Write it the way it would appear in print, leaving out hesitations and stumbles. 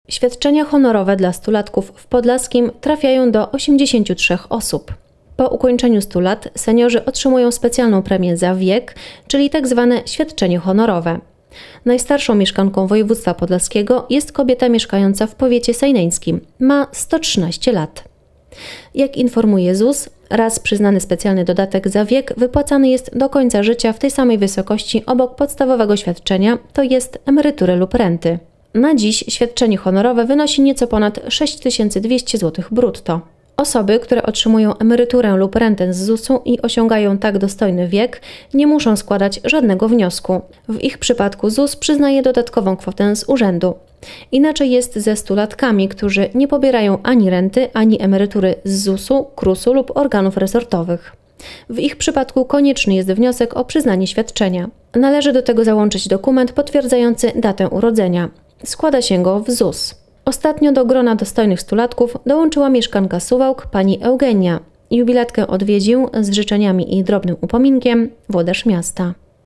Świadczenia honorowe dla stulatków w Podlaskim trafiają do 83 osób. Po ukończeniu 100 lat seniorzy otrzymują specjalną premię za wiek, czyli tzw. świadczenie honorowe. Najstarszą mieszkanką województwa podlaskiego jest kobieta mieszkająca w powiecie sejneńskim. Ma 113 lat. Jak informuje ZUS, raz przyznany specjalny dodatek za wiek wypłacany jest do końca życia w tej samej wysokości obok podstawowego świadczenia, to jest emerytury lub renty. Na dziś świadczenie honorowe wynosi nieco ponad 6200 zł brutto. Osoby, które otrzymują emeryturę lub rentę z ZUS-u i osiągają tak dostojny wiek, nie muszą składać żadnego wniosku. W ich przypadku ZUS przyznaje dodatkową kwotę z urzędu. Inaczej jest ze stulatkami, którzy nie pobierają ani renty, ani emerytury z ZUS-u, KRUS-u lub organów resortowych. W ich przypadku konieczny jest wniosek o przyznanie świadczenia. Należy do tego załączyć dokument potwierdzający datę urodzenia. Składa się go w ZUS. Ostatnio do grona dostojnych stulatków dołączyła mieszkanka Suwałk, pani Eugenia. Jubilatkę odwiedził z życzeniami i drobnym upominkiem włodarz miasta.